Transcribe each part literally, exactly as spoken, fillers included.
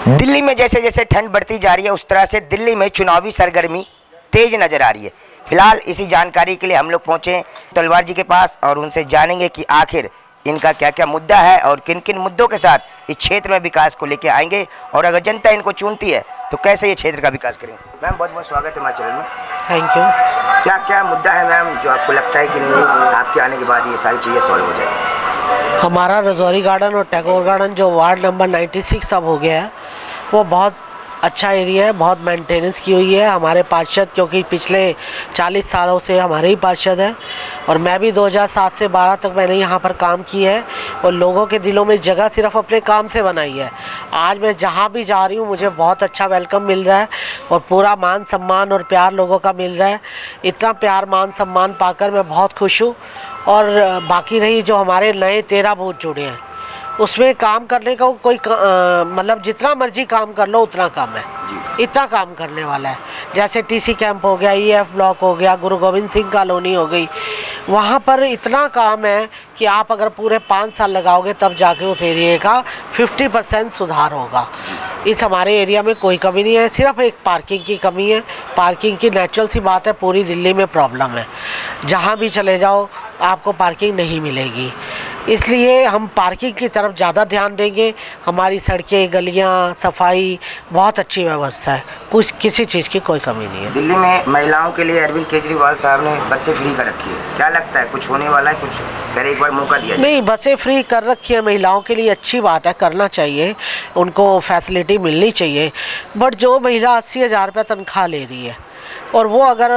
दिल्ली में जैसे जैसे ठंड बढ़ती जा रही है उस तरह से दिल्ली में चुनावी सरगर्मी तेज नजर आ रही है। फिलहाल इसी जानकारी के लिए हम लोग पहुंचे तलवार जी के पास और उनसे जानेंगे कि आखिर इनका क्या क्या मुद्दा है और किन किन मुद्दों के साथ इस क्षेत्र में विकास को लेकर आएंगे और अगर जनता इनको चुनती है तो कैसे ये क्षेत्र का विकास करेंगे। मैम बहुत बहुत स्वागत है हमारे चैनल में। Thank you. क्या क्या मुद्दा है मैम जो आपको लगता है कि नहीं आपके आने के बाद ये सारी चीज़ें सॉल्व हो जाएगी? हमारा रजौरी गार्डन और टैगोर गार्डन जो वार्ड नंबर छियानवे अब हो गया है वो बहुत अच्छा एरिया है, बहुत मेंटेनेंस की हुई है हमारे पार्षद, क्योंकि पिछले चालीस सालों से हमारे ही पार्षद हैं और मैं भी दो हज़ार सात से बारह तक मैंने यहाँ पर काम किया है और लोगों के दिलों में जगह सिर्फ अपने काम से बनाई है। आज मैं जहाँ भी जा रही हूँ मुझे बहुत अच्छा वेलकम मिल रहा है और पूरा मान सम्मान और प्यार लोगों का मिल रहा है। इतना प्यार मान सम्मान पाकर मैं बहुत खुश हूँ। और बाकी रही जो हमारे नए तेरह बूथ जुड़े हैं उसमें काम करने का कोई मतलब जितना मर्जी काम कर लो उतना काम है, इतना काम करने वाला है। जैसे टीसी कैंप हो गया, ईएफ ब्लॉक हो गया, गुरु गोविंद सिंह कॉलोनी हो गई, वहाँ पर इतना काम है कि आप अगर पूरे पाँच साल लगाओगे तब जाके उस एरिया का पचास परसेंट सुधार होगा। इस हमारे एरिया में कोई कमी नहीं है, सिर्फ एक पार्किंग की कमी है। पार्किंग की नेचुरल सी बात है, पूरी दिल्ली में प्रॉब्लम है, जहाँ भी चले जाओ आपको पार्किंग नहीं मिलेगी। इसलिए हम पार्किंग की तरफ ज़्यादा ध्यान देंगे। हमारी सड़कें, गलियां, सफाई, बहुत अच्छी व्यवस्था है, कुछ किसी चीज़ की कोई कमी नहीं है। दिल्ली में महिलाओं के लिए अरविंद केजरीवाल साहब ने बसें फ्री कर रखी है, क्या लगता है कुछ होने वाला है? कुछ कर एक बार मौका दिया? नहीं, बसें फ्री कर रखी है महिलाओं के लिए, अच्छी बात है, करना चाहिए, उनको फैसिलिटी मिलनी चाहिए। बट जो महिला अस्सी हज़ार रुपये तनख्वाह ले रही है और वो अगर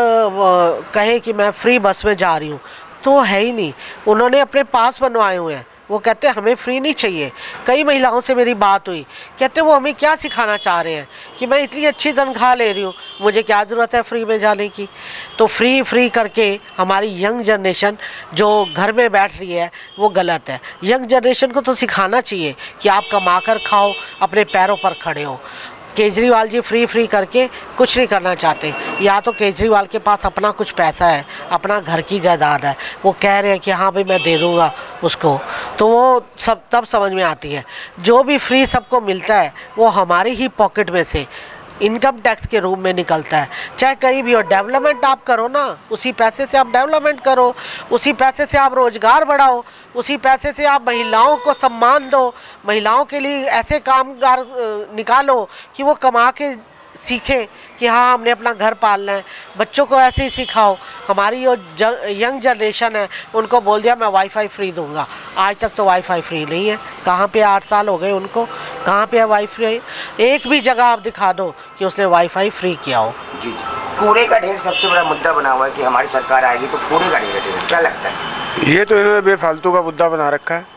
कहे कि मैं फ्री बस में जा रही हूँ तो है ही नहीं। उन्होंने अपने पास बनवाए हुए हैं, वो कहते हैं हमें फ्री नहीं चाहिए। कई महिलाओं से मेरी बात हुई, कहते वो हमें क्या सिखाना चाह रहे हैं कि मैं इतनी अच्छी तनख्वाह ले रही हूँ, मुझे क्या ज़रूरत है फ्री में जाने की। तो फ्री फ्री करके हमारी यंग जनरेशन जो घर में बैठ रही है वो गलत है। यंग जनरेशन को तो सिखाना चाहिए कि आप कमा कर खाओ, अपने पैरों पर खड़े हो। केजरीवाल जी फ्री फ्री करके कुछ नहीं करना चाहते। या तो केजरीवाल के पास अपना कुछ पैसा है, अपना घर की जायदाद है, वो कह रहे हैं कि हाँ भाई मैं दे दूँगा उसको, तो वो सब तब समझ में आती है। जो भी फ्री सबको मिलता है वो हमारे ही पॉकेट में से इनकम टैक्स के रूप में निकलता है। चाहे कहीं भी हो, डेवलपमेंट आप करो ना, उसी पैसे से आप डेवलपमेंट करो, उसी पैसे से आप रोज़गार बढ़ाओ, उसी पैसे से आप महिलाओं को सम्मान दो, महिलाओं के लिए ऐसे कामगार निकालो कि वो कमा के सीखें कि हाँ हमने अपना घर पालना है। बच्चों को ऐसे ही सिखाओ। हमारी जो यंग जनरेशन है उनको बोल दिया मैं वाईफाई फ्री दूंगा, आज तक तो वाईफाई फ्री नहीं है। कहाँ पे आठ साल हो गए उनको, कहाँ पे है वाईफाई? एक भी जगह आप दिखा दो कि उसने वाईफाई फ्री किया हो। जी जी। कूड़े का ढेर सबसे बड़ा मुद्दा बना हुआ है कि हमारी सरकार आएगी तो कूड़े का ढेर है, क्या लगता है? ये तो इन्होंने बेफालतू का मुद्दा बना रखा है।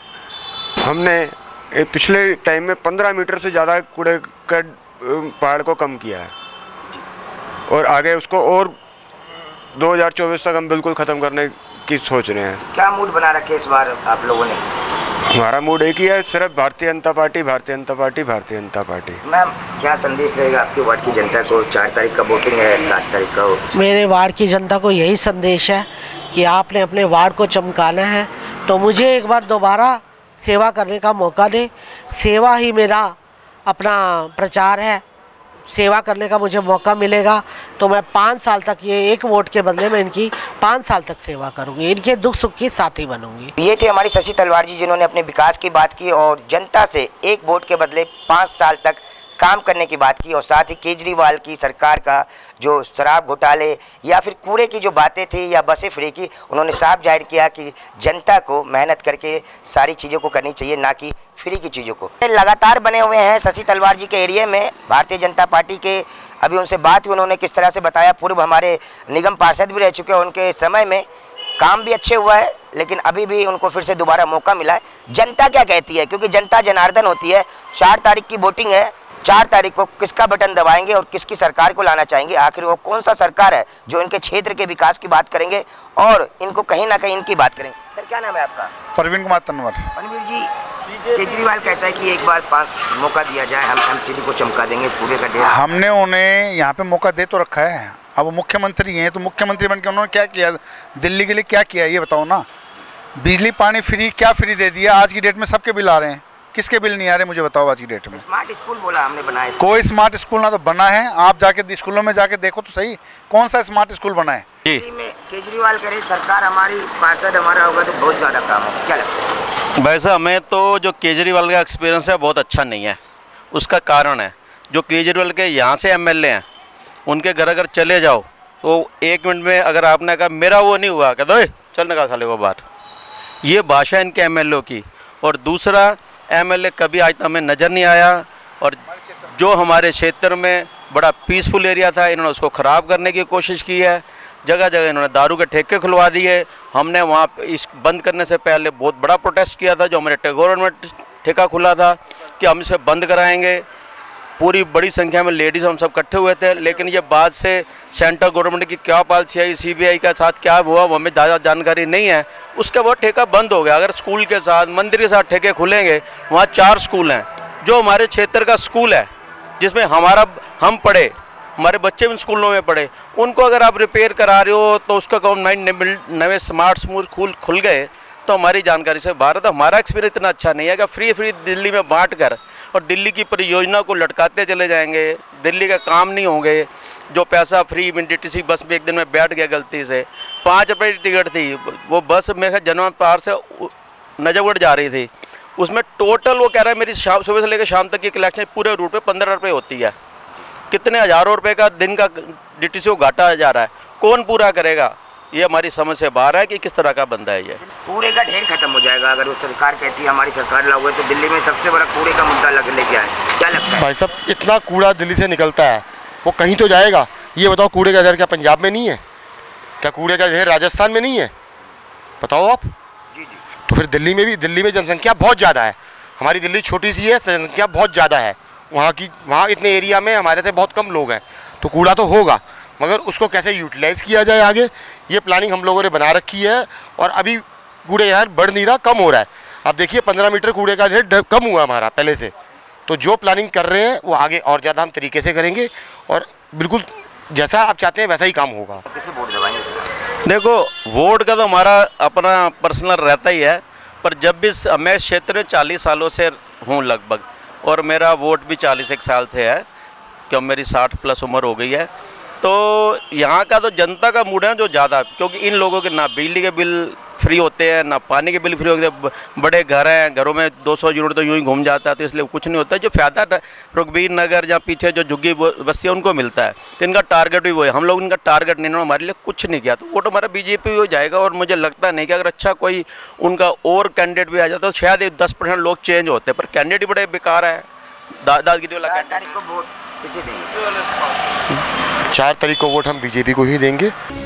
हमने पिछले टाइम में पंद्रह मीटर से ज़्यादा कूड़े का पहाड़ को कम किया है और आगे उसको और दो हज़ार चौबीस तक हम बिल्कुल ख़त्म करने की सोच रहे हैं। क्या मूड बना रखे इस बार आप लोगों ने? हमारा मूड एक ही है, सिर्फ Bharatiya Janata party, Bharatiya Janata party, Bharatiya Janata party. Ma'am क्या संदेश रहेगा आपके वार्ड की जनता को? चार तारीख का वोटिंग है, सात तारीख का हो। मेरे वार्ड की जनता को यही संदेश है कि आपने अपने वार्ड को चमकाना है तो मुझे एक बार दोबारा सेवा करने का मौका दें। सेवा ही मेरा अपना प्रचार है, सेवा करने का मुझे मौका मिलेगा तो मैं पाँच साल तक, ये एक वोट के बदले में इनकी पाँच साल तक सेवा करूंगी, इनके दुख सुख की साथी बनूंगी। ये थे हमारी शशि तलवार जी जिन्होंने अपने विकास की बात की और जनता से एक वोट के बदले पाँच साल तक काम करने की बात की और साथ ही केजरीवाल की सरकार का जो शराब घोटाले या फिर कूड़े की जो बातें थी या बसें फ्री की, उन्होंने साफ जाहिर किया कि जनता को मेहनत करके सारी चीज़ों को करनी चाहिए, ना कि फ्री की चीज़ों को। लगातार बने हुए हैं शशि तलवार जी के एरिया में भारतीय जनता पार्टी के। अभी उनसे बात हुई, उन्होंने किस तरह से बताया, पूर्व हमारे निगम पार्षद भी रह चुके हैं, उनके समय में काम भी अच्छे हुआ है लेकिन अभी भी उनको फिर से दोबारा मौका मिला है। जनता क्या कहती है, क्योंकि जनता जनार्दन होती है। चार तारीख की वोटिंग है, चार तारीख को किसका बटन दबाएंगे और किसकी सरकार को लाना चाहेंगे, आखिर वो कौन सा सरकार है जो इनके क्षेत्र के विकास की बात करेंगे और इनको कहीं ना कहीं इनकी बात करेंगे। सर क्या नाम है आपका? प्रवीण कुमार तनवर। मनवीर जी, केजरीवाल कहता है कि एक बार पाँच मौका दिया जाए, हम एमसीडी को चमका देंगे, पूरे का ढेर। हमने उन्हें यहाँ पे मौका दे तो रखा है, अब वो मुख्यमंत्री हैं तो मुख्यमंत्री बनकर उन्होंने क्या किया दिल्ली के लिए, क्या किया ये बताओ ना। बिजली पानी फ्री, क्या फ्री दे दिया? आज की डेट में सबके बिल आ रहे हैं, किसके बिल नहीं आ रहे मुझे बताओ आज की डेट में। स्मार्ट स्कूल बोला हमने बनाया, कोई स्मार्ट स्कूल ना तो बना है, आप जाके स्कूलों में जाके देखो तो सही कौन सा स्मार्ट स्कूल बना है। दिल्ली में केजरीवाल कह रहे सरकार हमारी, पार्षद हमारा होगा तो बहुत ज़्यादा काम होगा, क्या लगता है? वैसे हमें तो जो केजरीवाल का एक्सपीरियंस है बहुत अच्छा नहीं है। उसका कारण है जो केजरीवाल के यहाँ से एमएलए हैं, उनके घर अगर चले जाओ तो एक मिनट में अगर आपने कहा मेरा वो नहीं हुआ, कहते दो चल निकाल साले को बाहर, ये भाषा इनके एमएलए की। और दूसरा, एमएलए कभी आज तक हमें नज़र नहीं आया, और जो हमारे क्षेत्र में बड़ा पीसफुल एरिया था इन्होंने उसको ख़राब करने की कोशिश की है। जगह जगह इन्होंने दारू के ठेके खुलवा दिए। हमने वहाँ इस बंद करने से पहले बहुत बड़ा प्रोटेस्ट किया था, जो हमारे टैगोर में ठेका खुला था कि हम इसे बंद कराएंगे। पूरी बड़ी संख्या में लेडीज़ हम सब इकट्ठे हुए थे, लेकिन ये बाद से सेंट्रल गवर्नमेंट की क्या पॉलिसी आई, सीबीआई के साथ क्या हुआ वो हमें ज़्यादा जानकारी नहीं है। उसके बाद ठेका बंद हो गया। अगर स्कूल के साथ, मंदिर के साथ ठेके खुलेंगे, वहाँ चार स्कूल हैं जो हमारे क्षेत्र का स्कूल है जिसमें हमारा हम पढ़े, हमारे बच्चे भी स्कूलों में पढ़े, उनको अगर आप रिपेयर करा रहे हो तो उसका गवर्नमेंट नए स्मार्ट स्कूल खुल खुल गए तो हमारी जानकारी से बाहर। तो हमारा एक्सपीरियंस इतना अच्छा नहीं है कि फ्री फ्री दिल्ली में बांट कर और दिल्ली की परियोजना को लटकाते चले जाएंगे, दिल्ली का काम नहीं होंगे। जो पैसा फ्री में डीटीसी बस में एक दिन में बैठ गया गलती से, पाँच रुपये की टिकट थी, वो बस में जनवन पार से नजफगढ़ जा रही थी, उसमें टोटल वो कह रहा है मेरी शाम सुबह से लेकर शाम तक की कलेक्शन पूरे रूट पे पंद्रह रुपये होती है। कितने हज़ारों रुपये का दिन का डीटीसी को घाटा जा रहा है, कौन पूरा करेगा? ये हमारी समझ से बाहर है कि किस तरह का बंदा है ये। कूड़े का ढेर खत्म हो जाएगा अगर वो सरकार कहती है हमारी सरकार लागू है, तो दिल्ली में सबसे बड़ा कूड़े का मुद्दा लग लेके आए, क्या लगता है? भाई साहब, इतना कूड़ा दिल्ली से निकलता है, वो कहीं तो जाएगा। ये बताओ, कूड़े का ढेर क्या पंजाब में नहीं है? क्या कूड़े का ढेर राजस्थान में नहीं है? बताओ आप। जी जी। तो फिर दिल्ली में भी, दिल्ली में जनसंख्या बहुत ज़्यादा है। हमारी दिल्ली छोटी सी है, जनसंख्या बहुत ज़्यादा है वहाँ की। वहाँ इतने एरिया में हमारे से बहुत कम लोग हैं, तो कूड़ा तो होगा, मगर उसको कैसे यूटिलाइज़ किया जाए आगे, ये प्लानिंग हम लोगों ने बना रखी है। और अभी कूड़े यार बढ़ नहीं रहा, कम हो रहा है। आप देखिए पंद्रह मीटर कूड़े का ढेर कम हुआ हमारा पहले से। तो जो प्लानिंग कर रहे हैं वो आगे और ज़्यादा हम तरीके से करेंगे, और बिल्कुल जैसा आप चाहते हैं वैसा ही काम होगा। कैसे वोट दबाएंगे सर? देखो, वोट का तो हमारा अपना पर्सनल रहता ही है, पर जब भी मैं क्षेत्र में चालीस सालों से हूँ लगभग, और मेरा वोट भी चालीस एक साल से है, क्योंकि मेरी साठ प्लस उम्र हो गई है। तो यहाँ का तो जनता का मूड है जो ज़्यादा, क्योंकि इन लोगों के ना बिजली के बिल फ्री होते हैं, ना पानी के बिल फ्री होते हैं। बड़े घर हैं, घरों में दो सौ यूनिट तो यूँ ही घूम जाता है, तो इसलिए कुछ नहीं होता है। जो फ़ायदा रघुबीर नगर या पीछे जो झुग्गी बस्ती है उनको मिलता है, तो इनका टारगेट भी वो है। हम लोग इनका टारगेट नहीं, उन्होंने हमारे लिए कुछ नहीं किया, तो वोट हमारा बीजेपी हो जाएगा। और मुझे लगता नहीं कि अगर अच्छा कोई उनका और कैंडिडेट भी आ जाता तो शायद दस परसेंट लोग चेंज होते, पर कैंडिडेट ही बड़े बेकार है। दादागिरी वाला तारीख को वोट किसे देंगे? चार तारीख को वोट हम बीजेपी को ही देंगे।